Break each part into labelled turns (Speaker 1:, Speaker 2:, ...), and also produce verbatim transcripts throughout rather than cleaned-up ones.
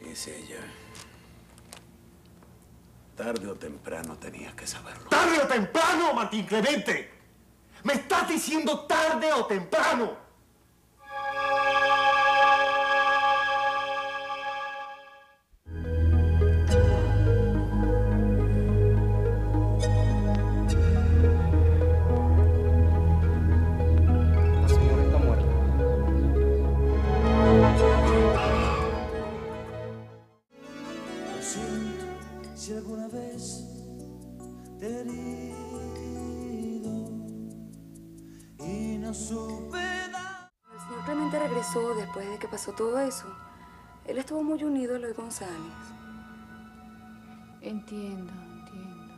Speaker 1: Es ella. Tarde o temprano tenías que saberlo.
Speaker 2: ¿Tarde o temprano, Martín Clemente? ¿Me estás diciendo tarde o temprano?
Speaker 3: La señora está muerta.
Speaker 4: Lo siento si alguna vez te he herido y no supe dar.
Speaker 5: El señor Clemente regresó después de que pasó todo eso. Él estuvo muy unido a Eloy González.
Speaker 6: Entiendo, entiendo.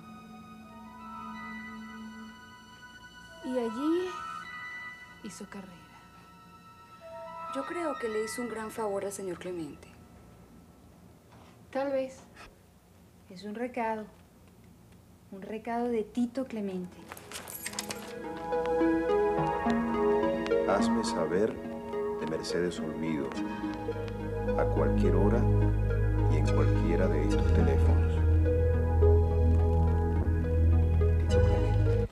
Speaker 6: Y allí hizo carrera.
Speaker 5: Yo creo que le hizo un gran favor al señor Clemente.
Speaker 6: Tal vez. Es un recado. Un recado de Tito Clemente.
Speaker 7: Hazme saber de Mercedes Olvido a cualquier hora y en cualquiera de estos teléfonos. Tito Clemente.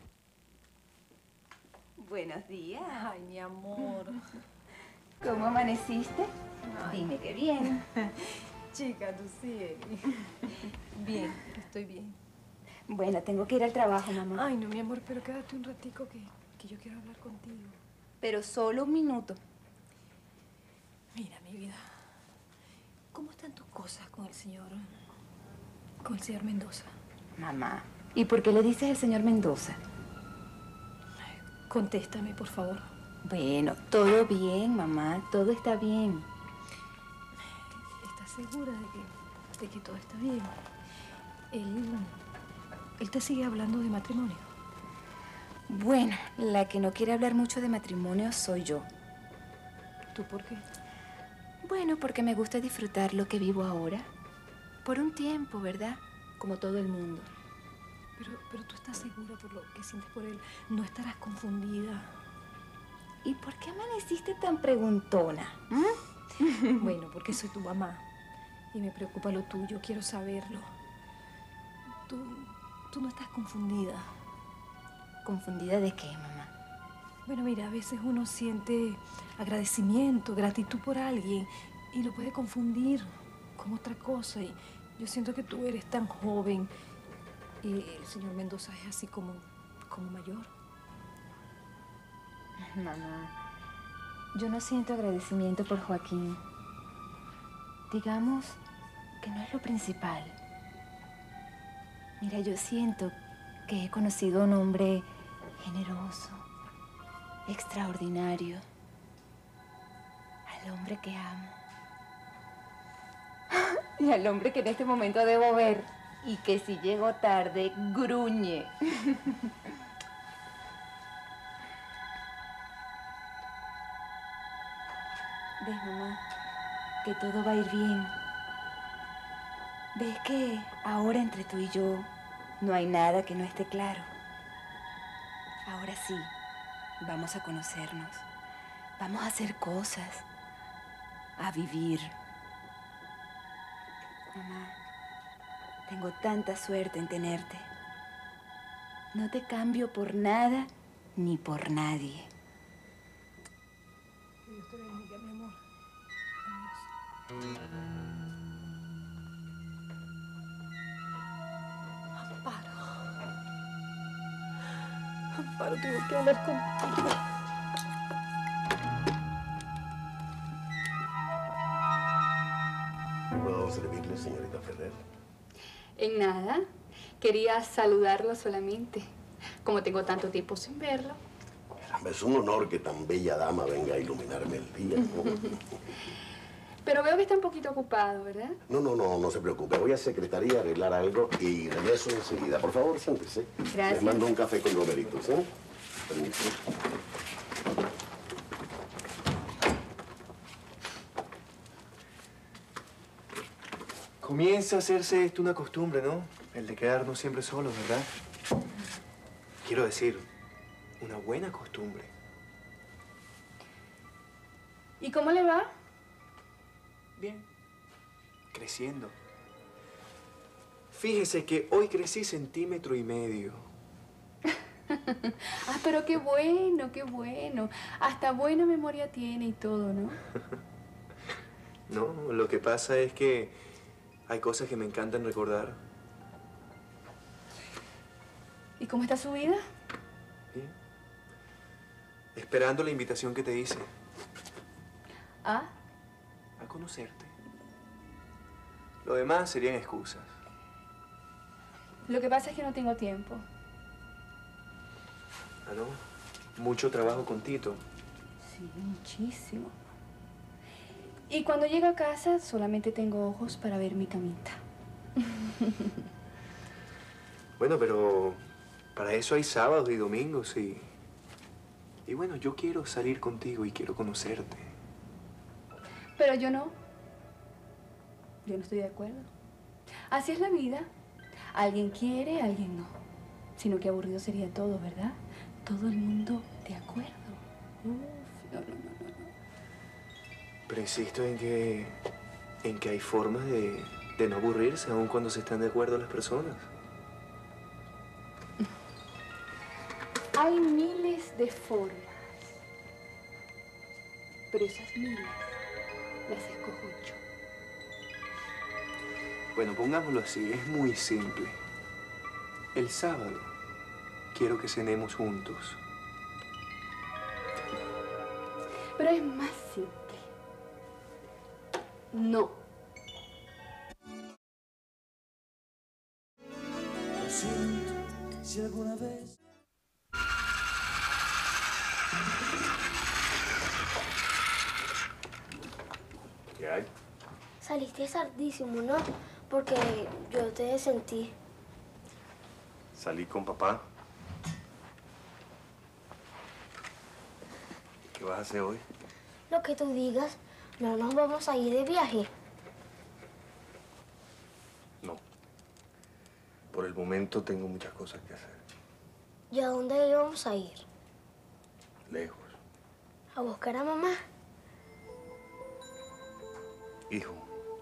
Speaker 8: Buenos días.
Speaker 6: Ay, mi amor.
Speaker 8: ¿Cómo amaneciste?
Speaker 6: Ay.
Speaker 8: Dime que bien.
Speaker 6: Chica, tú sí eres. Bien, estoy bien.
Speaker 8: Bueno, tengo que ir al trabajo, mamá.
Speaker 6: Ay, no, mi amor, pero quédate un ratico que, que yo quiero hablar contigo.
Speaker 8: Pero solo un minuto.
Speaker 6: Mira, mi vida. ¿Cómo están tus cosas con el señor... con el señor Mendoza?
Speaker 8: Mamá, ¿y por qué le dices al señor Mendoza?
Speaker 6: Contéstame, por favor.
Speaker 8: Bueno, todo bien, mamá. Todo está bien.
Speaker 6: ¿Estás segura de que, de que todo está bien? Él... él te sigue hablando de matrimonio.
Speaker 8: Bueno, la que no quiere hablar mucho de matrimonio soy yo.
Speaker 6: ¿Tú por qué?
Speaker 8: Bueno, porque me gusta disfrutar lo que vivo ahora. Por un tiempo, ¿verdad? Como todo el mundo.
Speaker 6: Pero, pero tú estás segura por lo que sientes por él. No estarás confundida.
Speaker 8: ¿Y por qué amaneciste tan preguntona? ¿Mm?
Speaker 6: Bueno, porque soy tu mamá. Y me preocupa lo tuyo. Quiero saberlo. Tú, tú no estás confundida.
Speaker 8: ¿Confundida de qué, mamá?
Speaker 6: Bueno, mira, a veces uno siente agradecimiento, gratitud por alguien y lo puede confundir con otra cosa. Y yo siento que tú eres tan joven y el señor Mendoza es así como, como mayor.
Speaker 8: Mamá, yo no siento agradecimiento por Joaquín. Digamos que no es lo principal. Mira, yo siento que he conocido a un hombre generoso, extraordinario, al hombre que amo y al hombre que en este momento debo ver y que si llego tarde, gruñe. Ves, mamá, que todo va a ir bien. ¿Ves que ahora entre tú y yo no hay nada que no esté claro? Ahora sí, vamos a conocernos. Vamos a hacer cosas. A vivir. Mamá, tengo tanta suerte en tenerte. No te cambio por nada ni por nadie.
Speaker 6: Que Dios te bendiga, mi amor. Adiós. Amparo. Amparo, tengo que hablar contigo.
Speaker 1: ¿Puedo servirle, señorita Ferrer?
Speaker 9: En nada. Quería saludarlo solamente. Como tengo tanto tiempo sin verlo.
Speaker 1: Caramba, es un honor que tan bella dama venga a iluminarme el día, ¿no?
Speaker 9: Pero veo que está un poquito ocupado, ¿verdad?
Speaker 1: No, no, no, no se preocupe. Voy a secretaría a arreglar algo y regreso enseguida. Por favor, siéntese.
Speaker 9: Gracias.
Speaker 1: Les mando un café con romeritos, ¿eh? Permiso.
Speaker 3: Comienza a hacerse esto una costumbre, ¿no? El de quedarnos siempre solos, ¿verdad? Quiero decir, una buena costumbre.
Speaker 9: ¿Y cómo le va?
Speaker 3: Bien. creciendo. Fíjese que hoy crecí centímetro y medio.
Speaker 9: Ah, pero qué bueno, qué bueno. Hasta buena memoria tiene y todo, ¿no?
Speaker 3: No, lo que pasa es que hay cosas que me encantan recordar.
Speaker 9: ¿Y cómo está su vida?
Speaker 3: Bien. Esperando la invitación que te hice.
Speaker 9: ¿Ah?
Speaker 3: A conocerte. Lo demás serían excusas.
Speaker 9: Lo que pasa es que no tengo tiempo.
Speaker 3: Ah, ¿no? Mucho trabajo con Tito.
Speaker 9: Sí, muchísimo. Y cuando llego a casa solamente tengo ojos para ver mi camita.
Speaker 3: Bueno, pero para eso hay sábados y domingos y... Y bueno, yo quiero salir contigo y quiero conocerte.
Speaker 9: Pero yo no. Yo no estoy de acuerdo. Así es la vida. Alguien quiere, alguien no. Sino que aburrido sería todo, ¿verdad? Todo el mundo de acuerdo. Uf, no, no, no, no, no.
Speaker 3: Pero insisto en que... en que hay formas de, de no aburrirse aun cuando se están de acuerdo las personas.
Speaker 9: Hay miles de formas. Pero esas miles las escojo yo.
Speaker 3: Bueno, pongámoslo así, es muy simple. El sábado quiero que cenemos juntos.
Speaker 9: Pero es más simple. No.
Speaker 4: Lo siento si alguna vez...
Speaker 1: ¿Qué hay?
Speaker 10: Saliste tardísimo, ¿no? Porque yo te sentí.
Speaker 1: Salí con papá. ¿Qué vas a hacer hoy?
Speaker 10: Lo que tú digas, no nos vamos a ir de viaje.
Speaker 1: No. Por el momento tengo muchas cosas que hacer.
Speaker 10: ¿Y a dónde íbamos a ir?
Speaker 1: Lejos.
Speaker 10: ¿A buscar a mamá?
Speaker 1: Hijo.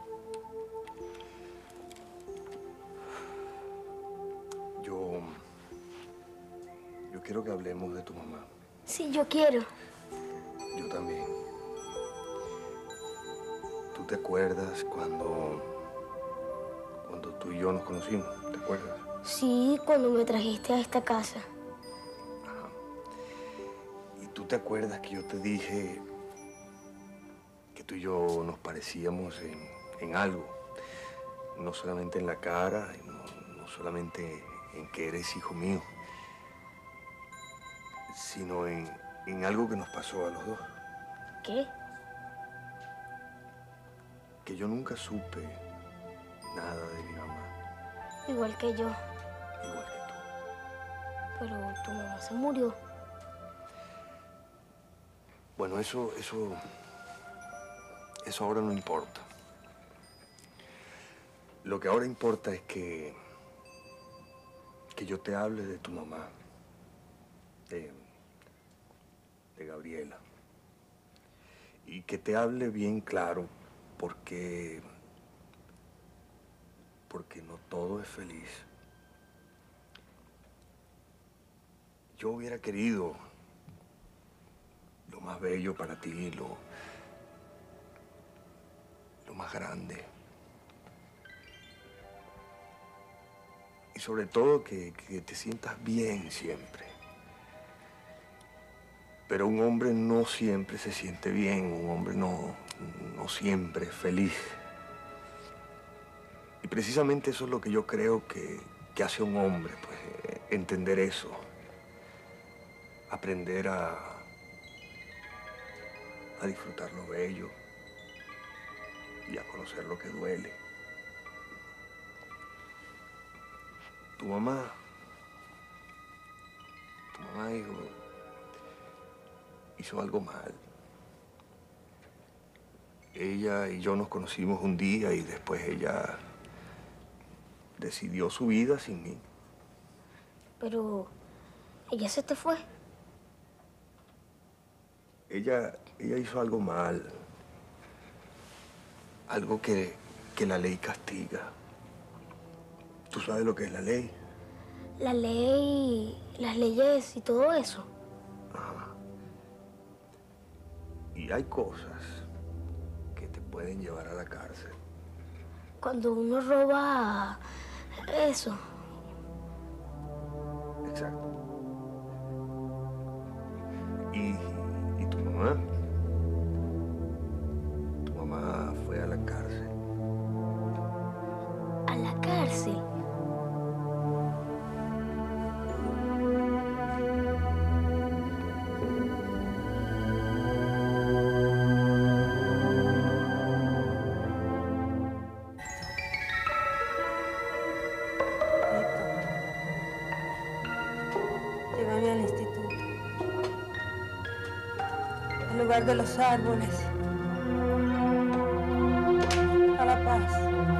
Speaker 1: Yo... Yo quiero que hablemos de tu mamá.
Speaker 10: Sí, yo quiero.
Speaker 1: Yo también. ¿Tú te acuerdas cuando... cuando tú y yo nos conocimos? ¿Te acuerdas?
Speaker 10: Sí, cuando me trajiste a esta casa.
Speaker 1: Ajá. ¿Y tú te acuerdas que yo te dije que tú y yo nos parecíamos en, en algo? No solamente en la cara, no, no solamente en que eres hijo mío, sino en, en algo que nos pasó a los dos.
Speaker 10: ¿Qué?
Speaker 1: Que yo nunca supe nada de mi mamá,
Speaker 10: Igual que yo.
Speaker 1: igual que tú.
Speaker 10: Pero tu mamá se murió.
Speaker 1: Bueno, eso, eso, eso ahora no importa. Lo que ahora importa es que, que yo te hable de tu mamá, de, de Gabriela. Y que te hable bien claro, porque, porque no todo es feliz. Yo hubiera querido lo más bello para ti, lo, lo más grande. Y sobre todo que, que te sientas bien siempre. Pero un hombre no siempre se siente bien, un hombre no, no siempre es feliz. Y precisamente eso es lo que yo creo que, que hace un hombre, pues, entender eso. Aprender a, a disfrutar lo bello y a conocer lo que duele. Tu mamá, tu mamá, hijo, hizo algo mal. Ella y yo nos conocimos un día y después ella decidió su vida sin mí.
Speaker 10: Pero ella se te fue.
Speaker 1: Ella, ella hizo algo mal. Algo que, que la ley castiga. ¿Tú sabes lo que es la ley?
Speaker 10: La ley, las leyes y todo eso.
Speaker 1: Ajá. Y hay cosas que te pueden llevar a la cárcel.
Speaker 10: Cuando uno roba eso.
Speaker 1: Exacto. ¿Y, y tu mamá? Tu mamá fue a la cárcel.
Speaker 10: ¿A la cárcel?
Speaker 6: Llévame al instituto. Al lugar de los árboles. A La Paz.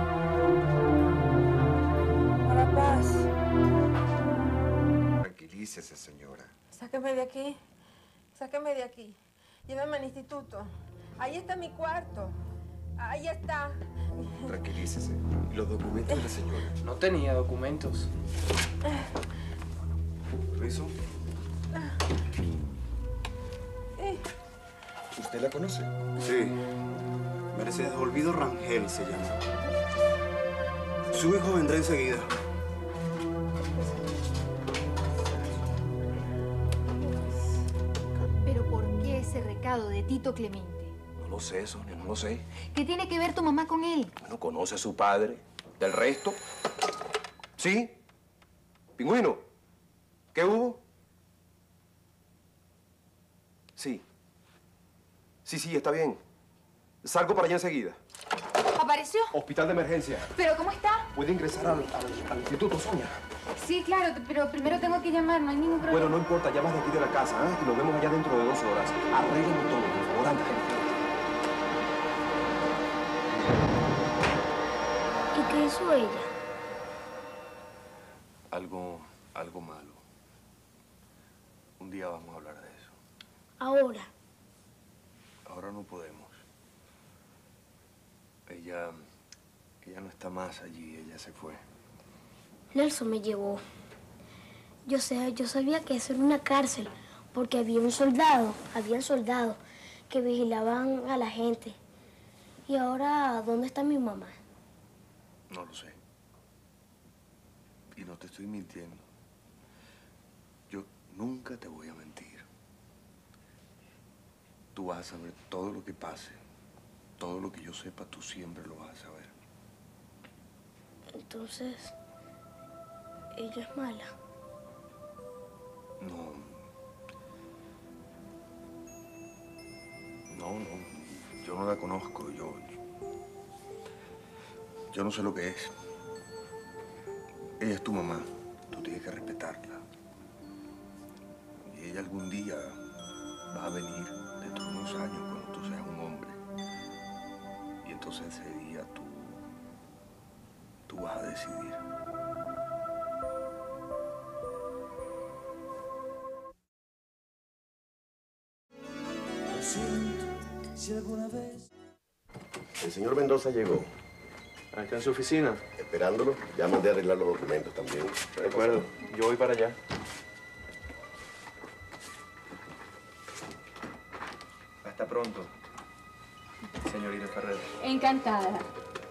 Speaker 6: A La Paz.
Speaker 7: Tranquilícese, señora.
Speaker 6: Sáqueme de aquí. Sáqueme de aquí. Llévame al instituto. Ahí está mi cuarto. Ahí está.
Speaker 7: Tranquilícese. ¿Y los documentos de la señora?
Speaker 3: No tenía documentos.
Speaker 7: ¿Permiso? ¿Usted la conoce?
Speaker 11: Sí. Mercedes Olvido Rangel se llama. Su hijo vendrá enseguida.
Speaker 12: ¿Pero por qué ese recado de Tito Clemente?
Speaker 13: No lo sé, Sonia, no lo sé.
Speaker 12: ¿Qué tiene que ver tu mamá con él?
Speaker 13: Bueno, conoce a su padre. ¿Del resto? ¿Sí? ¿Pingüino? ¿Qué hubo? Sí. Sí, sí, está bien. Salgo para allá enseguida.
Speaker 12: ¿Apareció?
Speaker 13: Hospital de emergencia.
Speaker 12: ¿Pero cómo está?
Speaker 13: ¿Puede ingresar al, al- al instituto, Sonia?
Speaker 12: Sí, claro, pero primero tengo que llamar, no hay ningún problema.
Speaker 13: Bueno, no importa, llamas de aquí de la casa, ¿eh? Y nos vemos allá dentro de dos horas. Arréglalo todo, por favor, anda.
Speaker 10: ¿Y qué hizo ella?
Speaker 1: Algo, algo malo. Un día vamos a hablar de eso.
Speaker 10: Ahora.
Speaker 1: Ahora no podemos. Ella, ella no está más allí, ella se fue.
Speaker 10: Nelson me llevó. Yo sé, yo sabía que eso era una cárcel, porque había un soldado, había soldados que vigilaban a la gente. Y ahora, ¿dónde está mi mamá?
Speaker 1: No lo sé. Y no te estoy mintiendo. Yo nunca te voy a mentir. Tú vas a saber todo lo que pase. Todo lo que yo sepa, tú siempre lo vas a saber.
Speaker 10: Entonces, ella es mala.
Speaker 1: No. No, no. Yo no la conozco. Yo. Yo no sé lo que es. Ella es tu mamá. Tú tienes que respetarla. Y ella algún día va a venir dentro de unos años cuando tú seas un hombre. Y entonces ese día tú. Tú vas a decidir.
Speaker 4: Lo siento, si alguna vez...
Speaker 14: El señor Mendoza llegó.
Speaker 3: Acá en su oficina.
Speaker 14: Esperándolo. Ya mandé a arreglar los documentos también.
Speaker 3: De acuerdo. Yo voy para allá. Hasta pronto, señorita Ferrer.
Speaker 9: Encantada.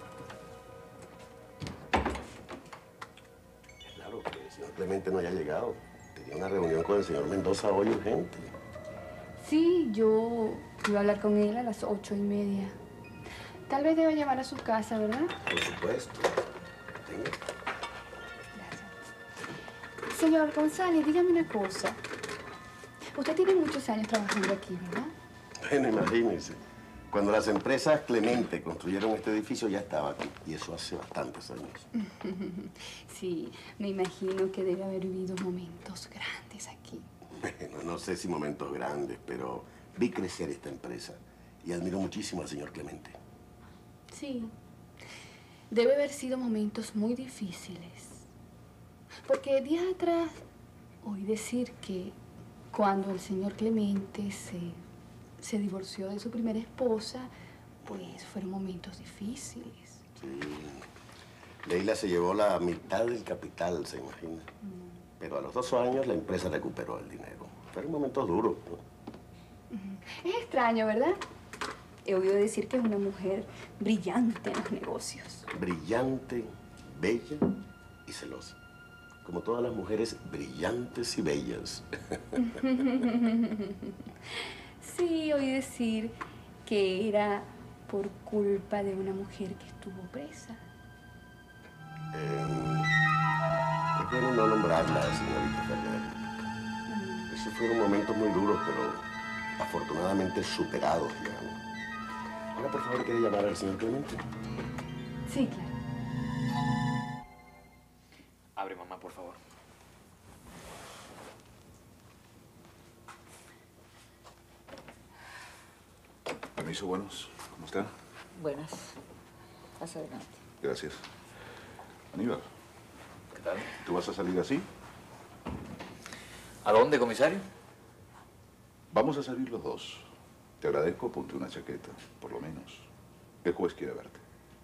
Speaker 14: Es raro que el señor Clemente no haya llegado. Tenía una reunión con el señor Mendoza hoy urgente.
Speaker 9: Sí, yo iba a hablar con él a las ocho y media. Tal vez deba llamar a su casa, ¿verdad?
Speaker 14: Por supuesto. Tenga.
Speaker 9: Señor González, dígame una cosa. Usted tiene muchos años trabajando aquí, ¿verdad?
Speaker 14: Bueno, imagínense. Cuando las empresas Clemente construyeron este edificio ya estaba aquí. Y eso hace bastantes años.
Speaker 9: Sí, me imagino que debe haber vivido momentos grandes aquí.
Speaker 14: Bueno, no sé si momentos grandes, pero vi crecer esta empresa. Y admiro muchísimo al señor Clemente.
Speaker 9: Sí, debe haber sido momentos muy difíciles. Porque días atrás oí decir que cuando el señor Clemente se, se divorció de su primera esposa, pues fueron momentos difíciles.
Speaker 14: Sí. Leila se llevó la mitad del capital, se imagina. Pero a los dos años la empresa recuperó el dinero. Fueron momentos duros, ¿no?
Speaker 9: Es extraño, ¿verdad? He oído decir que es una mujer brillante en los negocios.
Speaker 14: Brillante, bella y celosa. Como todas las mujeres brillantes y bellas.
Speaker 9: Sí, oí decir que era por culpa de una mujer que estuvo presa.
Speaker 14: Eh, es bueno no nombrarla, señorita Ferrer. Esos fueron momentos muy duros, pero afortunadamente superados ya, ¿no? Ahora, por favor, ¿quiere llamar al señor Clemente?
Speaker 9: Sí, claro.
Speaker 15: Abre, mamá, por favor.
Speaker 16: Permiso, buenos. ¿Cómo están?
Speaker 17: Buenas. Pasa adelante.
Speaker 16: Gracias. Aníbal.
Speaker 15: ¿Qué tal?
Speaker 16: ¿Tú vas a salir así?
Speaker 15: ¿A dónde, comisario?
Speaker 16: Vamos a salir los dos. Te agradezco, ponte una chaqueta, por lo menos. El juez quiere verte.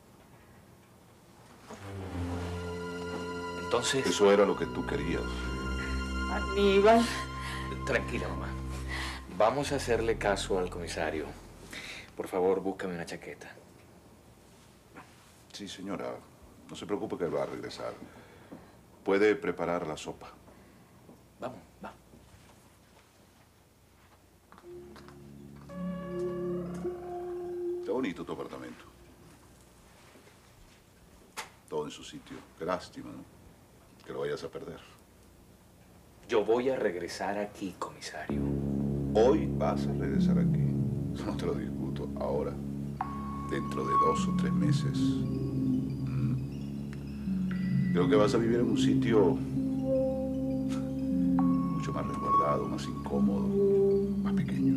Speaker 15: Entonces...
Speaker 16: Eso era lo que tú querías.
Speaker 17: Aníbal.
Speaker 15: Tranquila, mamá. Vamos a hacerle caso al comisario. Por favor, búscame una chaqueta.
Speaker 16: Sí, señora. No se preocupe que él va a regresar. Puede preparar la sopa.
Speaker 15: Vamos, vamos.
Speaker 16: Está bonito tu apartamento. Todo en su sitio. Qué lástima, ¿no? Que lo vayas a perder.
Speaker 15: Yo voy a regresar aquí, comisario.
Speaker 16: Hoy vas a regresar aquí. Eso no te lo discuto. Ahora, dentro de dos o tres meses, mm, creo que vas a vivir en un sitio mucho más resguardado, más incómodo, más pequeño.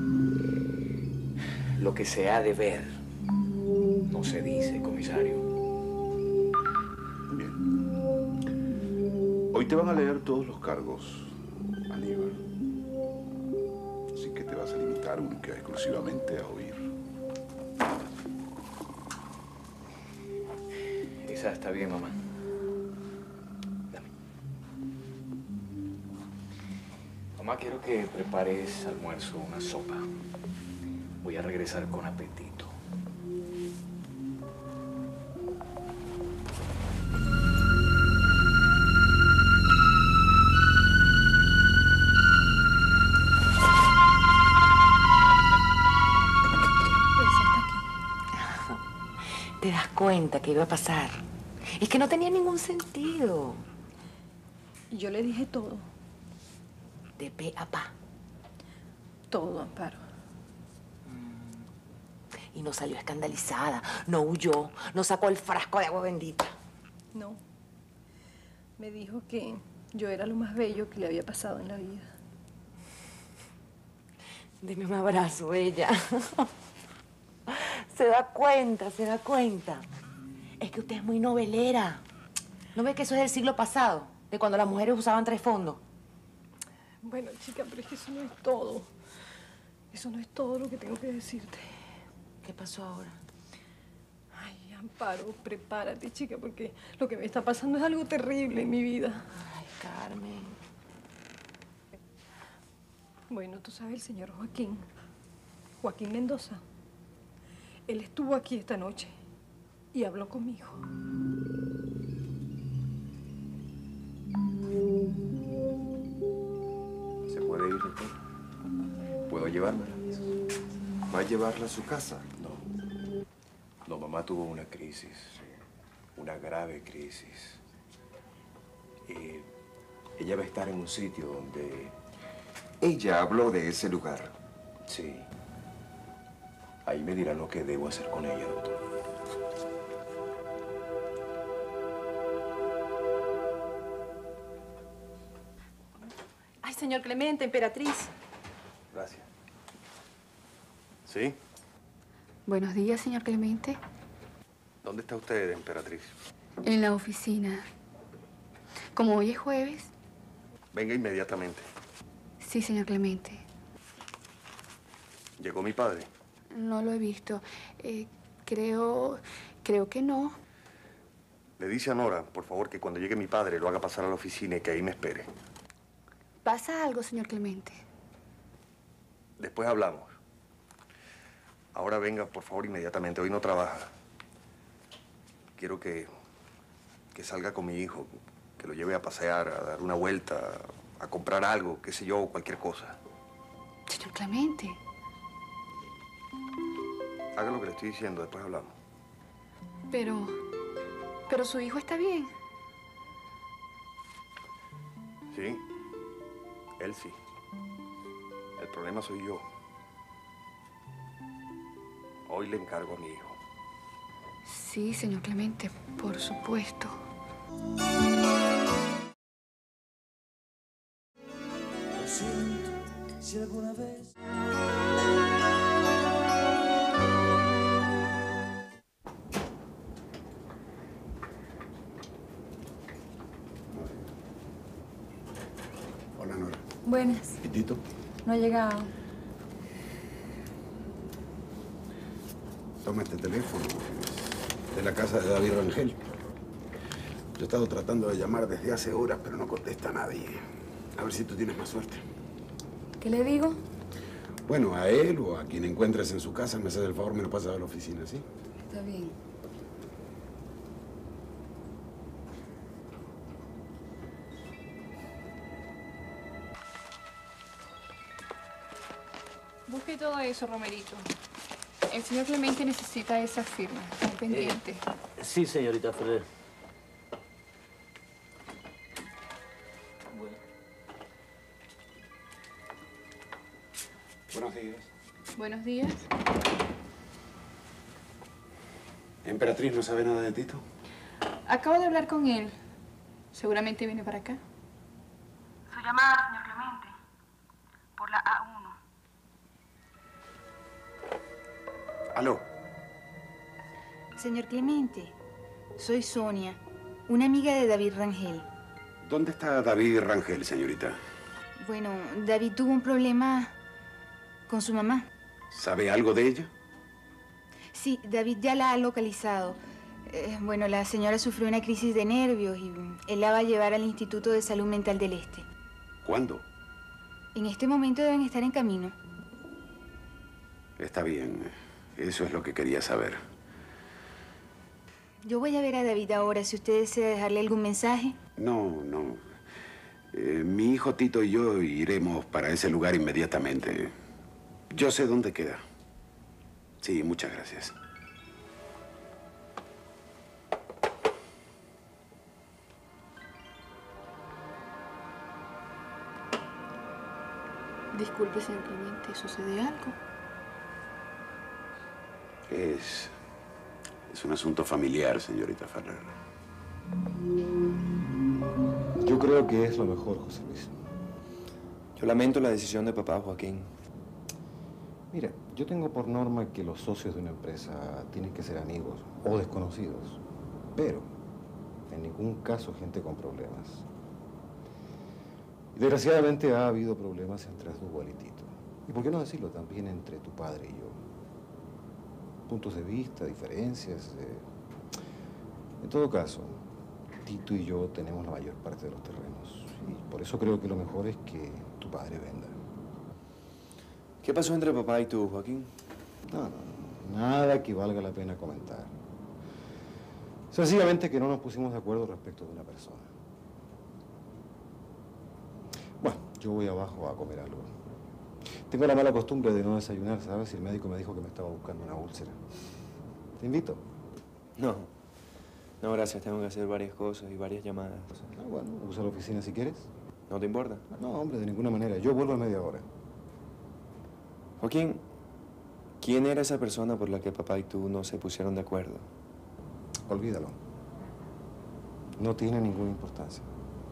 Speaker 15: Lo que se ha de ver no se dice, comisario.
Speaker 16: Bien. Hoy te van a leer todos los cargos, Aníbal. Así que te vas a limitar única y exclusivamente a oír.
Speaker 15: Esa está bien, mamá. Dame. Mamá, quiero que prepares almuerzo, una sopa. Voy a regresar con apetito.
Speaker 17: ¿Te das cuenta que iba a pasar? Es que no tenía ningún sentido.
Speaker 6: Yo le dije todo.
Speaker 17: De pe a pa.
Speaker 6: Todo, Amparo.
Speaker 17: Y no salió escandalizada, no huyó, no sacó el frasco de agua bendita.
Speaker 6: No. Me dijo que yo era lo más bello que le había pasado en la vida.
Speaker 17: Deme un abrazo, ella. Se da cuenta, se da cuenta. Es que usted es muy novelera. ¿No ve que eso es del siglo pasado? De cuando las mujeres usaban tres fondos.
Speaker 6: Bueno, chica, pero es que eso no es todo. Eso no es todo lo que tengo que decirte.
Speaker 17: ¿Qué pasó ahora?
Speaker 6: Ay, Amparo, prepárate, chica, porque lo que me está pasando es algo terrible en mi vida.
Speaker 17: Ay, Carmen.
Speaker 6: Bueno, tú sabes el señor Joaquín. Joaquín Mendoza. Él estuvo aquí esta noche y habló conmigo.
Speaker 1: ¿Se puede ir, doctor? ¿Puedo llevármela? ¿Va a llevarla a su casa?
Speaker 18: No. No, mamá tuvo una crisis. Una grave crisis. Y ella va a estar en un sitio donde...
Speaker 1: Ella habló de ese lugar.
Speaker 18: Sí. Ahí me dirán lo que debo hacer con ella, doctor.
Speaker 6: Ay, señor Clemente, emperatriz.
Speaker 1: Gracias. ¿Sí?
Speaker 9: Buenos días, señor Clemente.
Speaker 1: ¿Dónde está usted, emperatriz?
Speaker 9: En la oficina. Como hoy es jueves.
Speaker 1: Venga inmediatamente.
Speaker 9: Sí, señor Clemente.
Speaker 1: ¿Llegó mi padre?
Speaker 9: No lo he visto. Eh, creo Creo que no.
Speaker 1: Le dice a Nora, por favor, que cuando llegue mi padre lo haga pasar a la oficina y que ahí me espere.
Speaker 9: ¿Pasa algo, señor Clemente?
Speaker 1: Después hablamos. Ahora venga, por favor, inmediatamente. Hoy no trabaja. Quiero que, que salga con mi hijo, que lo lleve a pasear, a dar una vuelta, a comprar algo, qué sé yo, cualquier cosa.
Speaker 9: Señor Clemente.
Speaker 1: Haga lo que le estoy diciendo, después hablamos.
Speaker 9: Pero... pero su hijo está bien.
Speaker 1: Sí, él sí. El problema soy yo. Hoy le encargo a mi hijo.
Speaker 9: Sí, señor Clemente, por supuesto.
Speaker 4: Lo siento, si alguna vez...
Speaker 14: Hola, Nora.
Speaker 5: Buenas.
Speaker 14: ¿Y Tito?
Speaker 5: No ha llegado.
Speaker 14: Toma este teléfono. Es de la casa de David Rangel. Yo he estado tratando de llamar desde hace horas, pero no contesta nadie. A ver si tú tienes más suerte.
Speaker 5: ¿Qué le digo?
Speaker 14: Bueno, a él o a quien encuentres en su casa, me haces el favor, me lo pasas a la oficina, ¿sí?
Speaker 5: Está bien.
Speaker 9: Busque todo eso, Romerito. El señor Clemente necesita esa firma. Está pendiente.
Speaker 19: Eh, sí, señorita Ferrer. Bueno.
Speaker 14: Buenos días.
Speaker 9: Buenos días.
Speaker 14: ¿Emperatriz no sabe nada de Tito?
Speaker 9: Acabo de hablar con él. Seguramente viene para acá.
Speaker 5: Su llamada, señor Clemente. Por la A uno.
Speaker 14: Aló.
Speaker 8: Señor Clemente, soy Sonia, una amiga de David Rangel.
Speaker 14: ¿Dónde está David Rangel, señorita?
Speaker 8: Bueno, David tuvo un problema con su mamá.
Speaker 14: ¿Sabe algo de ella?
Speaker 8: Sí, David ya la ha localizado. Eh, bueno, la señora sufrió una crisis de nervios y él la va a llevar al Instituto de Salud Mental del Este.
Speaker 14: ¿Cuándo?
Speaker 8: En este momento deben estar en camino.
Speaker 14: Está bien. Eso es lo que quería saber.
Speaker 8: Yo voy a ver a David ahora, si usted desea dejarle algún mensaje.
Speaker 14: No, no. Eh, mi hijo Tito y yo iremos para ese lugar inmediatamente. Yo sé dónde queda. Sí, muchas gracias.
Speaker 9: Disculpe, señor Clemente, ¿sucede algo?
Speaker 14: Es... es un asunto familiar, señorita Ferrer.
Speaker 20: Yo creo que es lo mejor, José Luis.
Speaker 18: Yo lamento la decisión de papá, Joaquín.
Speaker 20: Mira, yo tengo por norma que los socios de una empresa tienen que ser amigos o desconocidos, pero en ningún caso gente con problemas. Y desgraciadamente ha habido problemas entre Asdrúbal y Tito. Y por qué no decirlo también entre tu padre y yo. Puntos de vista, diferencias. Eh. En todo caso, Tito y yo tenemos la mayor parte de los terrenos. Y por eso creo que lo mejor es que tu padre venda.
Speaker 18: ¿Qué pasó entre papá y tú, Joaquín?
Speaker 20: No, no, no, nada que valga la pena comentar. Sencillamente que no nos pusimos de acuerdo respecto de una persona. Bueno, yo voy abajo a comer algo. Tengo la mala costumbre de no desayunar, ¿sabes? Y el médico me dijo que me estaba buscando una úlcera. ¿Te invito?
Speaker 18: No. No, gracias. Tengo que hacer varias cosas y varias llamadas.
Speaker 20: Ah, bueno, usa la oficina si quieres.
Speaker 18: ¿No te importa?
Speaker 20: No, hombre, de ninguna manera. Yo vuelvo a media hora.
Speaker 18: Joaquín, ¿quién era esa persona por la que papá y tú no se pusieron de acuerdo?
Speaker 20: Olvídalo. No tiene ninguna importancia.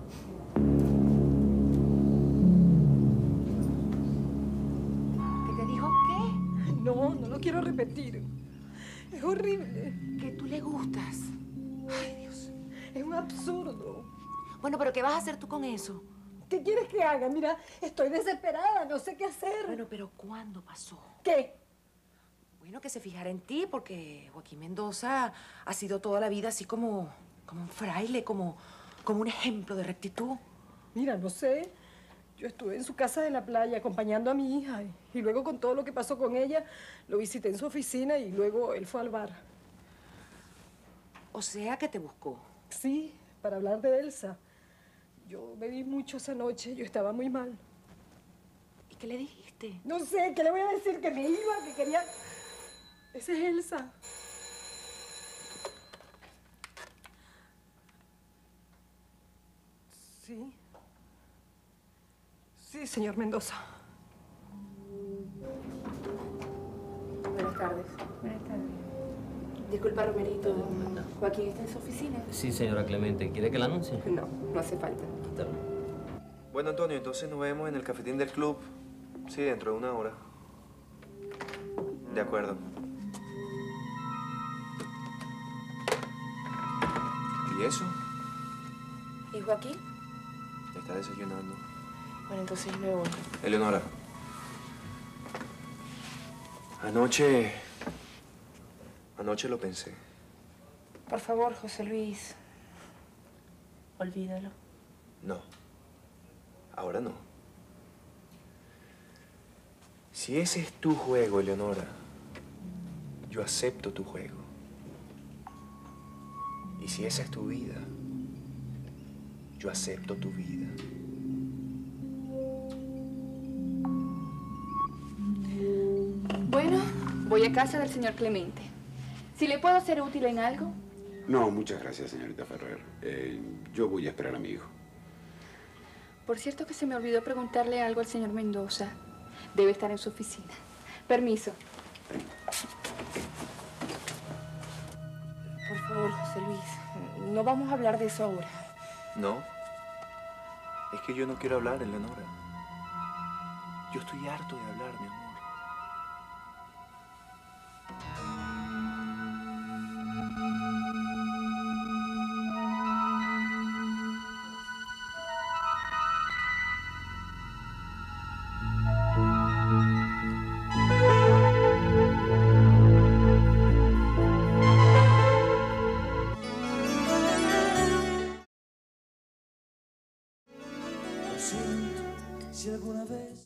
Speaker 8: ¿Qué te dijo qué?
Speaker 6: No, no lo quiero repetir. Es horrible.
Speaker 17: Que tú le gustas.
Speaker 6: Ay, Dios. Es un absurdo.
Speaker 17: Bueno, pero ¿qué vas a hacer tú con eso?
Speaker 6: ¿Qué quieres que haga? Mira, estoy desesperada, no sé qué hacer.
Speaker 17: Bueno, pero ¿cuándo pasó?
Speaker 6: ¿Qué?
Speaker 17: Bueno, que se fijara en ti, porque Joaquín Mendoza ha sido toda la vida así como, como un fraile, como, como un ejemplo de rectitud.
Speaker 6: Mira, no sé. Yo estuve en su casa de la playa acompañando a mi hija y, y luego con todo lo que pasó con ella, lo visité en su oficina y luego él fue al bar.
Speaker 17: O sea que te buscó.
Speaker 6: Sí, para hablar de Elsa. Yo bebí mucho esa noche, yo estaba muy mal.
Speaker 17: ¿Y qué le dijiste?
Speaker 6: No sé, ¿qué le voy a decir? Que me iba, que quería... Esa es Elsa. Sí. Sí, señor Mendoza.
Speaker 9: Buenas tardes. Buenas tardes. Disculpa, Romerito. ¿Joaquín está en su oficina?
Speaker 19: Sí, señora Clemente. ¿Quiere que la anuncie?
Speaker 9: No, no hace falta.
Speaker 19: Quítalo.
Speaker 3: Bueno, Antonio, entonces nos vemos en el cafetín del club. Sí, dentro de una hora. De acuerdo. ¿Y eso?
Speaker 9: ¿Y Joaquín?
Speaker 3: Está desayunando.
Speaker 9: Bueno, entonces me voy.
Speaker 3: Eleonora. Anoche... Anoche lo pensé.
Speaker 9: Por favor, José Luis. Olvídalo.
Speaker 3: No. Ahora no. Si ese es tu juego, Eleonora, yo acepto tu juego. Y si esa es tu vida, yo acepto tu vida.
Speaker 9: Bueno, voy a casa del señor Clemente. Si le puedo ser útil en algo.
Speaker 16: No, muchas gracias, señorita Ferrer. Eh, yo voy a esperar a mi hijo.
Speaker 9: Por cierto que se me olvidó preguntarle algo al señor Mendoza. Debe estar en su oficina. Permiso. Por favor, José Luis, no vamos a hablar de eso ahora.
Speaker 3: No. Es que yo no quiero hablar, Eleonora. Yo estoy harto de hablar, mi amor.
Speaker 4: Lo siento si alguna vez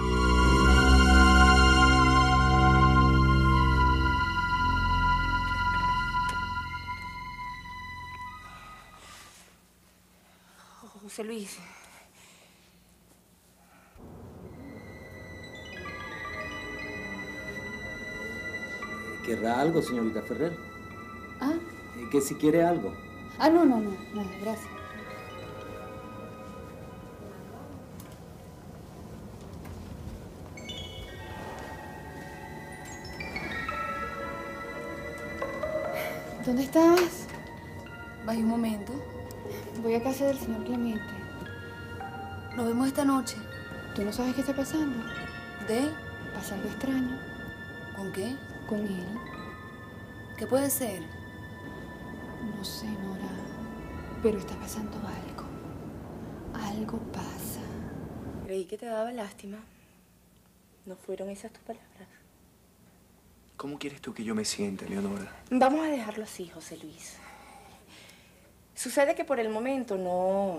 Speaker 8: José Luis.
Speaker 19: ¿Querrá algo, señorita Ferrer?
Speaker 9: ¿Ah?
Speaker 19: Eh, Que si quiere algo.
Speaker 9: Ah, no, no, no, nada, gracias. ¿Dónde estás?
Speaker 5: Vaya un momento.
Speaker 9: Voy a casa del señor Clemente.
Speaker 5: Nos vemos esta noche.
Speaker 9: ¿Tú no sabes qué está pasando?
Speaker 5: ¿De?
Speaker 9: Pasa algo extraño.
Speaker 5: ¿Con qué?
Speaker 9: Con él.
Speaker 5: ¿Qué puede ser?
Speaker 9: No sé, Nora. Pero está pasando algo. Algo pasa.
Speaker 8: Creí que te daba lástima. ¿No fueron esas tus palabras?
Speaker 3: ¿Cómo quieres tú que yo me sienta, Eleonora?
Speaker 8: Vamos a dejarlo así, José Luis. Sucede que por el momento no...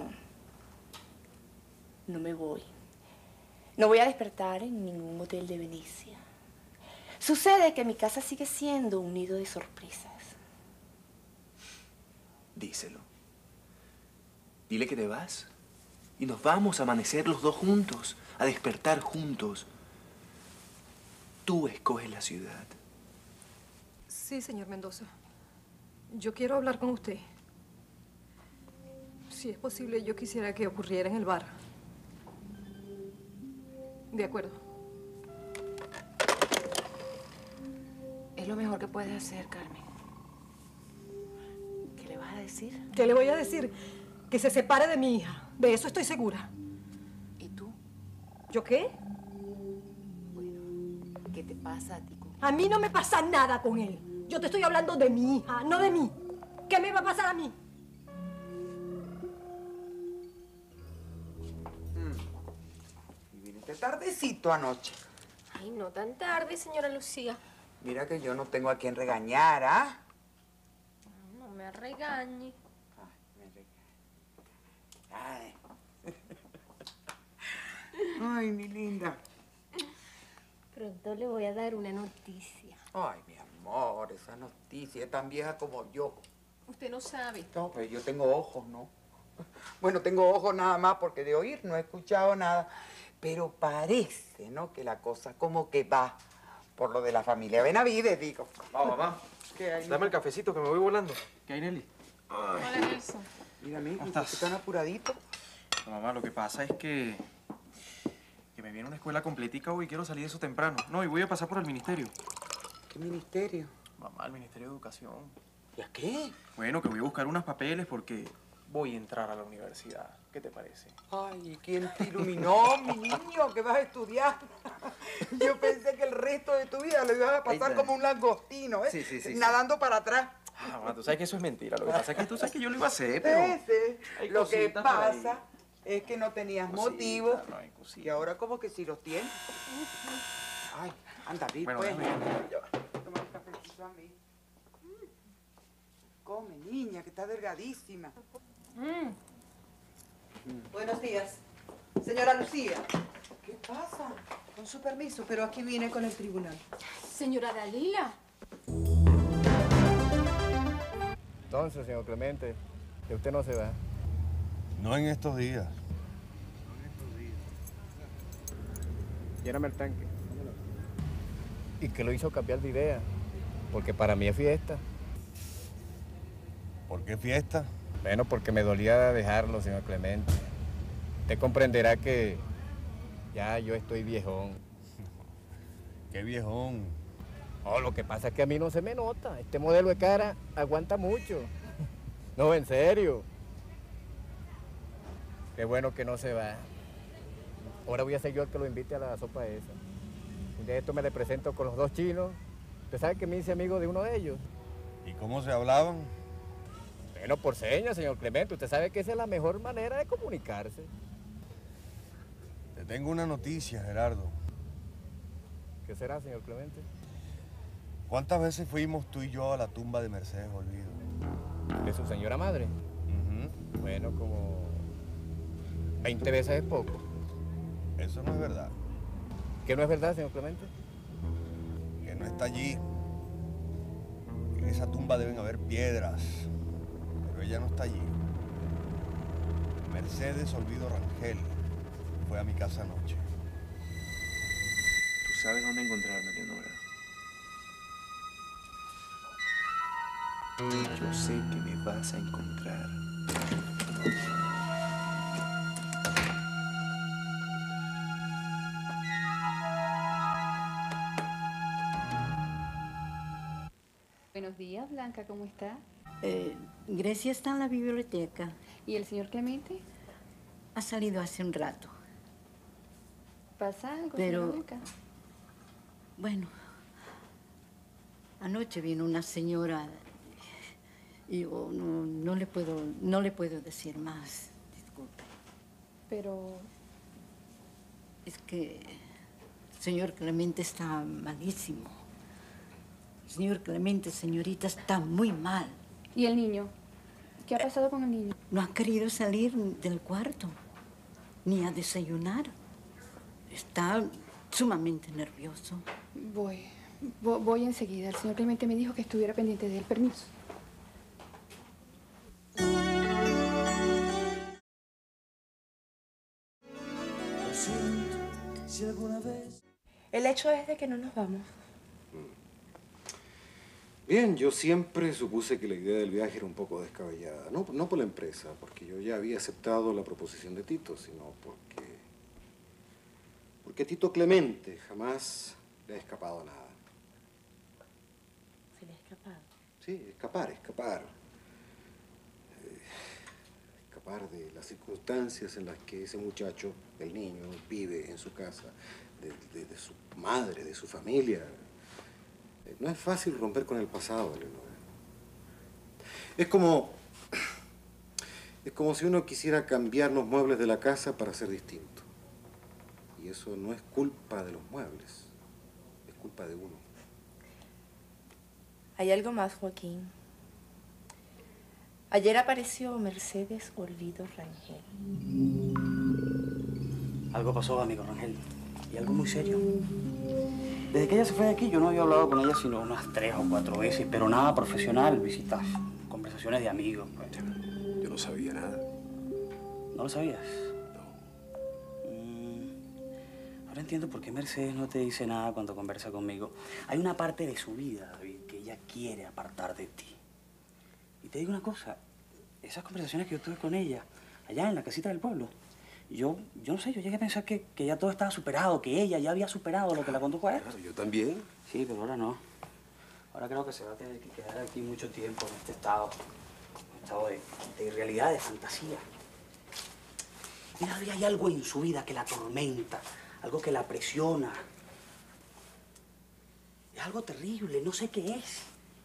Speaker 8: No me voy. No voy a despertar en ningún hotel de Venecia. Sucede que mi casa sigue siendo un nido de sorpresas.
Speaker 3: Díselo. Dile que te vas. Y nos vamos a amanecer los dos juntos, a despertar juntos. Tú escoges la ciudad.
Speaker 6: Sí, señor Mendoza. Yo quiero hablar con usted. Si es posible, yo quisiera que ocurriera en el bar. De acuerdo.
Speaker 17: Es lo mejor que puedes hacer, Carmen. ¿Qué le vas a decir?
Speaker 6: ¿Qué le voy a decir? Que se separe de mi hija. De eso estoy segura.
Speaker 17: ¿Y tú?
Speaker 6: ¿Yo qué?
Speaker 17: ¿Qué te pasa a ti con él?
Speaker 6: A mí no me pasa nada con él. Yo te estoy hablando de mi hija, no de mí. ¿Qué me va a pasar a mí?
Speaker 21: Y viniste tardecito anoche.
Speaker 22: Ay, no tan tarde, señora Lucía.
Speaker 21: Mira que yo no tengo a quien regañar, ¿ah?
Speaker 12: No me regañe.
Speaker 21: Ay. Ay, mi linda.
Speaker 10: Pronto le voy a dar una noticia.
Speaker 21: Ay, mi amor, esa noticia es tan vieja como yo.
Speaker 12: Usted no sabe.
Speaker 21: No, pues yo tengo ojos, ¿no? Bueno, tengo ojos nada más porque de oír no he escuchado nada. Pero parece, ¿no? Que la cosa como que va por lo de la familia Benavides, digo.
Speaker 3: Vamos, mamá.
Speaker 21: ¿Qué hay?
Speaker 3: Dame el cafecito que me voy volando. ¿Qué hay, Nelly?
Speaker 12: Hola, Nelson.
Speaker 21: Mira, mi,
Speaker 3: ¿Cómo
Speaker 21: ¿estás tan apuradito?
Speaker 3: No, mamá, lo que pasa es que... que me viene una escuela completica hoy y quiero salir de eso temprano. No, y voy a pasar por el ministerio.
Speaker 21: ¿Qué ministerio?
Speaker 3: Mamá, el Ministerio de Educación.
Speaker 21: ¿Y a qué?
Speaker 3: Bueno, que voy a buscar unos papeles porque voy a entrar a la universidad. ¿Qué te parece?
Speaker 21: Ay, ¿quién te iluminó, mi niño, que vas a estudiar? Yo pensé que el resto de tu vida lo ibas a pasar
Speaker 3: Ahí,
Speaker 21: como un langostino, ¿eh?
Speaker 3: Sí, sí, sí,
Speaker 21: Nadando para atrás.
Speaker 3: Ah, mamá, tú sabes que eso es mentira. Lo que pasa es que tú sabes que yo lo iba a hacer, pero...
Speaker 21: Ese.
Speaker 3: hay
Speaker 21: Lo que
Speaker 3: cositas por ahí.
Speaker 21: pasa es que no tenías
Speaker 3: Cosita,
Speaker 21: motivos
Speaker 3: no hay cositas.
Speaker 21: y ahora como que sí los tienes. Ay, anda, vi,
Speaker 3: Bueno,
Speaker 21: pues.
Speaker 3: déjame, ya va.
Speaker 21: Toma un cafecito a mí. Come, niña, que está delgadísima.
Speaker 22: Buenos días. Señora Lucía.
Speaker 21: ¿Qué pasa?
Speaker 22: Con su permiso, pero aquí vine con el tribunal.
Speaker 12: Señora Dalila.
Speaker 1: Entonces, señor Clemente, que usted no se va.
Speaker 16: No en estos días.
Speaker 1: Lléname el tanque. ¿Y qué lo hizo cambiar de idea? Porque para mí es fiesta.
Speaker 16: ¿Por qué fiesta?
Speaker 1: Bueno, porque me dolía dejarlo, señor Clemente. Usted comprenderá que ya yo estoy viejón.
Speaker 16: ¿Qué viejón?
Speaker 1: Oh, lo que pasa es que a mí no se me nota. Este modelo de cara aguanta mucho. No, en serio. Qué bueno que no se va. Ahora voy a ser yo el que lo invite a la sopa esa. Un día de esto me le presento con los dos chinos. Usted sabe que me hice amigo de uno de ellos.
Speaker 16: ¿Y cómo se hablaban?
Speaker 1: Bueno, por señas, señor Clemente. Usted sabe que esa es la mejor manera de comunicarse.
Speaker 16: Te tengo una noticia, Gerardo.
Speaker 1: ¿Qué será, señor Clemente?
Speaker 16: ¿Cuántas veces fuimos tú y yo a la tumba de Mercedes Olvido?
Speaker 1: ¿De su señora madre? Bueno, como veinte veces es poco.
Speaker 16: Eso no es verdad.
Speaker 1: ¿Qué no es verdad, señor Clemente?
Speaker 16: Que no está allí. En esa tumba deben haber piedras, pero ella no está allí. Mercedes Olvido Rangel fue a mi casa anoche.
Speaker 3: Tú sabes dónde encontrarme, Leonora. Yo sé que me vas a encontrar.
Speaker 9: Buenos días, Blanca, ¿cómo está?
Speaker 23: Eh, Grecia está en la biblioteca.
Speaker 9: ¿Y el señor Clemente?
Speaker 23: Ha salido hace un rato.
Speaker 9: ¿Pasa algo,
Speaker 23: Pero-
Speaker 9: señora Blanca?
Speaker 23: Bueno, anoche vino una señora y yo no, no le puedo, no le puedo decir más. Disculpe.
Speaker 9: Pero...
Speaker 23: Es que el señor Clemente está malísimo. El señor Clemente, señorita, está muy mal.
Speaker 9: ¿Y el niño? ¿Qué ha pasado con el niño?
Speaker 23: No ha querido salir del cuarto, ni a desayunar. Está sumamente nervioso.
Speaker 9: Voy. Vo- Voy enseguida. El señor Clemente me dijo que estuviera pendiente de él. Permiso.
Speaker 4: Lo siento, si alguna vez...
Speaker 8: El hecho es de que no nos vamos.
Speaker 20: Bien, yo siempre supuse que la idea del viaje era un poco descabellada. No, no por la empresa, porque yo ya había aceptado la proposición de Tito, sino porque... Porque Tito Clemente jamás le ha escapado a nada.
Speaker 8: Se le ha escapado.
Speaker 20: Sí, escapar, escapar. Eh, escapar de las circunstancias en las que ese muchacho, el niño, vive en su casa, de, de- de su madre, de su familia. Eh, No es fácil romper con el pasado, Leonora. Es como... Es como si uno quisiera cambiar los muebles de la casa para ser distinto. Y eso no es culpa de los muebles, es culpa de uno.
Speaker 2: Hay algo más, Joaquín. Ayer apareció Mercedes Olvido Rangel.
Speaker 7: Algo pasó, amigo Rangel. Y algo muy serio. Desde que ella se fue de aquí, yo no había hablado con ella sino unas tres o cuatro veces, pero nada profesional, visitas, conversaciones de amigos. Pues.
Speaker 18: Yo no sabía nada.
Speaker 7: ¿No lo sabías? No. Mm, ahora entiendo por qué Mercedes no te dice nada cuando conversa conmigo. Hay una parte de su vida, David, que ella quiere apartar de ti. Y te digo una cosa, esas conversaciones que yo tuve con ella, allá en la casita del pueblo, yo, yo no sé, yo llegué a pensar que, que ya todo estaba superado, que ella ya había superado lo que la condujo a esto.
Speaker 18: Yo también.
Speaker 7: Sí, pero ahora no. Ahora creo que se va a tener que quedar aquí mucho tiempo en este estado, en este estado de, de irrealidad, de fantasía. Y David, hay algo en su vida que la atormenta, algo que la presiona. Es algo terrible, no sé qué es.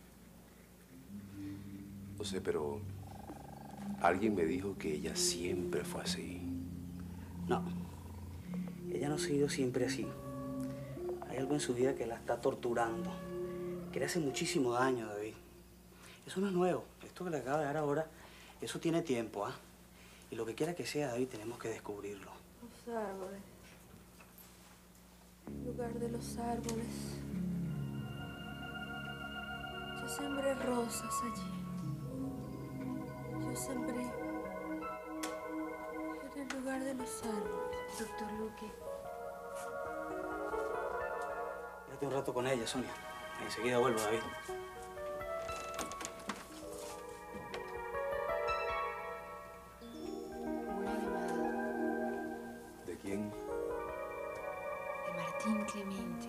Speaker 18: No sé, pero alguien me dijo que ella siempre fue así.
Speaker 7: No, ella no ha sido siempre así. Hay algo en su vida que la está torturando, que le hace muchísimo daño, David. Eso no es nuevo. Esto que le acaba de dar ahora, eso tiene tiempo, ¿ah? Y lo que quiera que sea, David, tenemos que descubrirlo.
Speaker 5: Los árboles. El lugar de los árboles. Yo sembré rosas allí. Yo sembré en el lugar de los árboles.
Speaker 8: Doctor Luque.
Speaker 7: Quédate un rato con ella, Sonia. Enseguida vuelvo, David.
Speaker 18: ¿De quién?
Speaker 8: De Martín Clemente.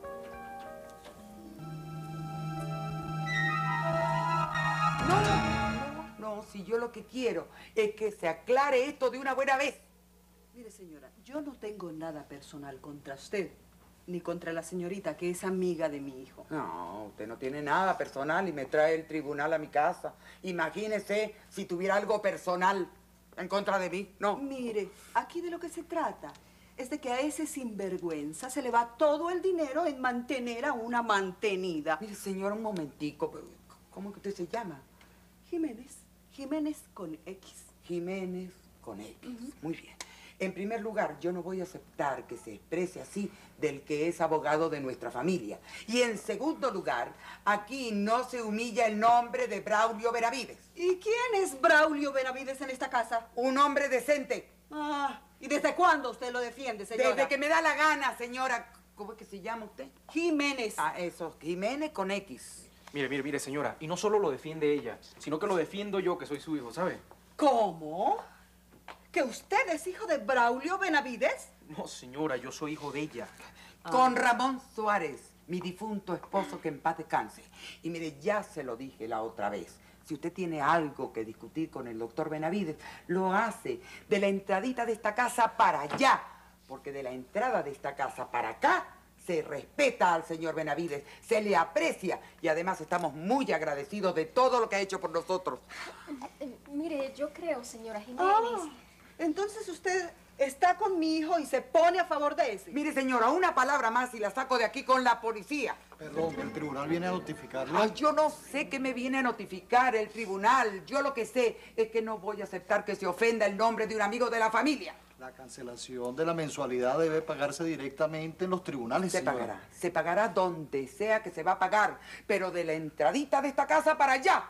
Speaker 21: No, no, no, si yo lo que quiero es que se aclare esto de una buena vez.
Speaker 22: Mire, señora, yo no tengo nada personal contra usted, ni contra la señorita que es amiga de mi hijo.
Speaker 21: No, usted no tiene nada personal y me trae el tribunal a mi casa. Imagínese si tuviera algo personal en contra de mí. No.
Speaker 22: Mire, aquí de lo que se trata es de que a ese sinvergüenza se le va todo el dinero en mantener a una mantenida.
Speaker 21: Mire, señora, un momentico. ¿Cómo que usted se llama?
Speaker 22: Jiménez. Jiménez con X.
Speaker 21: Jiménez con X. Uh-huh. Muy bien. En primer lugar, yo no voy a aceptar que se exprese así del que es abogado de nuestra familia. Y en segundo lugar, aquí no se humilla el nombre de Braulio Benavides.
Speaker 22: ¿Y quién es Braulio Benavides en esta casa?
Speaker 21: Un hombre decente.
Speaker 22: Ah, ¿y desde cuándo usted lo defiende, señora?
Speaker 21: Desde que me da la gana, señora. ¿Cómo es que se llama usted?
Speaker 22: Jiménez.
Speaker 21: Ah, eso, Jiménez con X.
Speaker 15: Mire, mire, mire, señora, y no solo lo defiende ella, sino que lo defiendo yo, que soy su hijo, ¿sabe?
Speaker 22: ¿Cómo? ¿Que usted es hijo de Braulio Benavides?
Speaker 15: No, señora, yo soy hijo de ella.
Speaker 21: Con Ramón Suárez, mi difunto esposo, que en paz descanse. Y mire, ya se lo dije la otra vez. Si usted tiene algo que discutir con el doctor Benavides, lo hace de la entradita de esta casa para allá. Porque de la entrada de esta casa para acá, se respeta al señor Benavides, se le aprecia y además estamos muy agradecidos de todo lo que ha hecho por nosotros.
Speaker 10: Eh, mire, yo creo, señora Jiménez.
Speaker 22: Ah, entonces usted está con mi hijo y se pone a favor de ese.
Speaker 21: Mire, señora, una palabra más y la saco de aquí con la policía.
Speaker 11: Perdón, el tribunal viene a notificarle.
Speaker 21: Ay, yo no sé qué me viene a notificar el tribunal. Yo lo que sé es que no voy a aceptar que se ofenda el nombre de un amigo de la familia.
Speaker 11: La cancelación de la mensualidad debe pagarse directamente en los tribunales,
Speaker 21: Se
Speaker 11: señora.
Speaker 21: pagará, se pagará donde sea que se va a pagar, pero de la entradita de esta casa para allá.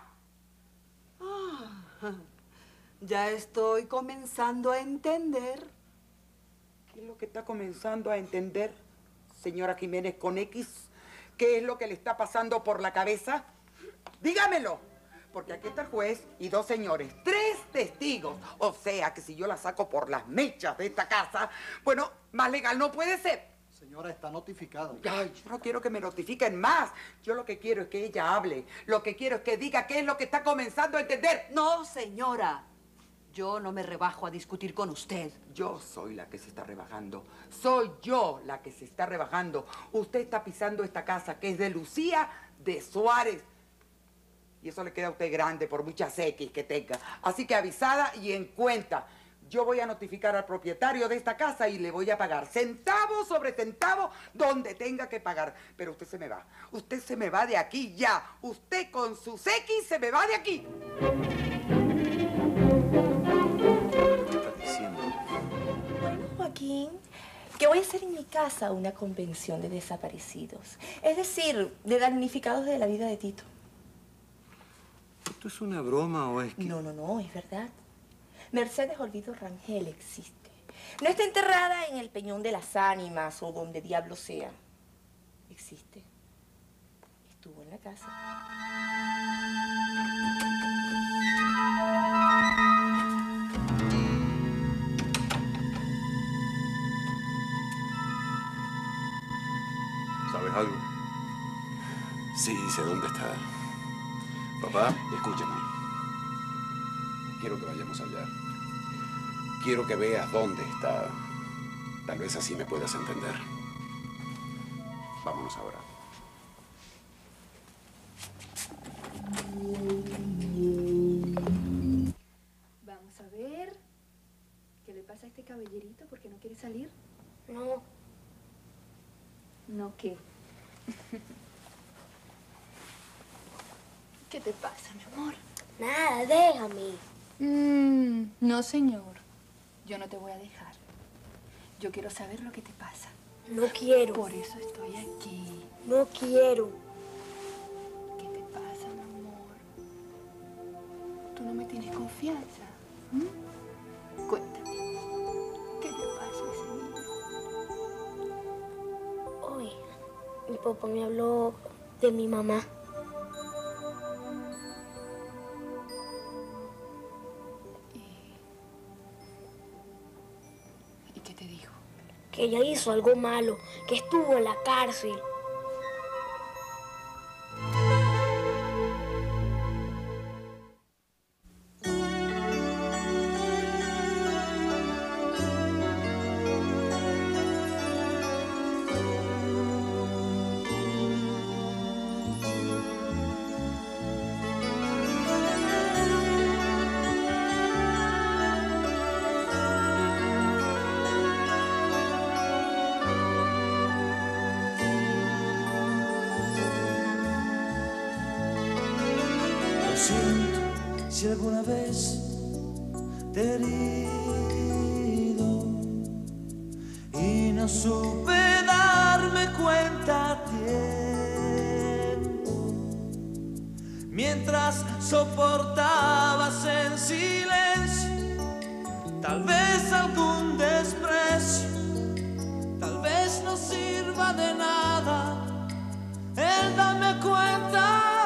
Speaker 22: Ah, ya estoy comenzando a entender.
Speaker 21: ¿Qué es lo que está comenzando a entender, señora Jiménez con X? ¿Qué es lo que le está pasando por la cabeza? Dígamelo. Porque aquí está el juez y dos señores, tres testigos. O sea que si yo la saco por las mechas de esta casa, bueno, más legal no puede ser.
Speaker 11: Señora, está notificada.
Speaker 21: Ay, yo no quiero que me notifiquen más. Yo lo que quiero es que ella hable. Lo que quiero es que diga qué es lo que está comenzando a entender.
Speaker 22: No, señora. Yo no me rebajo a discutir con usted.
Speaker 21: Yo soy la que se está rebajando. Soy yo la que se está rebajando. Usted está pisando esta casa que es de Lucía de Suárez. Y eso le queda a usted grande por muchas X que tenga. Así que avisada y en cuenta. yo voy a notificar al propietario de esta casa y le voy a pagar centavo sobre centavo donde tenga que pagar. Pero usted se me va. Usted se me va de aquí ya. Usted con sus X se me va de aquí.
Speaker 3: ¿Qué estás diciendo?
Speaker 2: Bueno, Joaquín, que voy a hacer en mi casa una convención de desaparecidos. Es decir, de damnificados de la vida de Tito.
Speaker 20: ¿Esto es una broma o es que...?
Speaker 2: No, no, no, es verdad. Mercedes Olvido Rangel existe. No está enterrada en el Peñón de las Ánimas o donde diablo sea. Existe. Estuvo en la casa.
Speaker 1: ¿Sabes algo?
Speaker 18: Sí, sé dónde está. Papá, escúchame. Quiero que vayamos allá. Quiero que veas dónde está. Tal vez así me puedas entender. Vámonos ahora.
Speaker 9: Vamos a ver. ¿Qué le pasa a este caballerito? ¿Por qué no quiere salir?
Speaker 10: No.
Speaker 9: ¿No qué? ¿Qué te pasa, mi amor?
Speaker 10: Nada, déjame.
Speaker 9: Mm, no, señor. Yo no te voy a dejar. Yo quiero saber lo que te pasa.
Speaker 10: No quiero.
Speaker 9: Por eso estoy aquí.
Speaker 10: No quiero.
Speaker 9: ¿Qué te pasa, mi amor? Tú no me tienes confianza. ¿Mm? Cuéntame. ¿Qué te pasa a ese niño?
Speaker 10: Hoy mi papá me habló de mi mamá.
Speaker 9: ¿Y qué te dijo?
Speaker 10: Que ella hizo algo malo, que estuvo en la cárcel.
Speaker 4: Lo siento si alguna vez te he herido y no supe darme cuenta a tiempo. Mientras soportabas en silencio, tal vez algún desprecio, tal vez no sirva de nada el darme cuenta.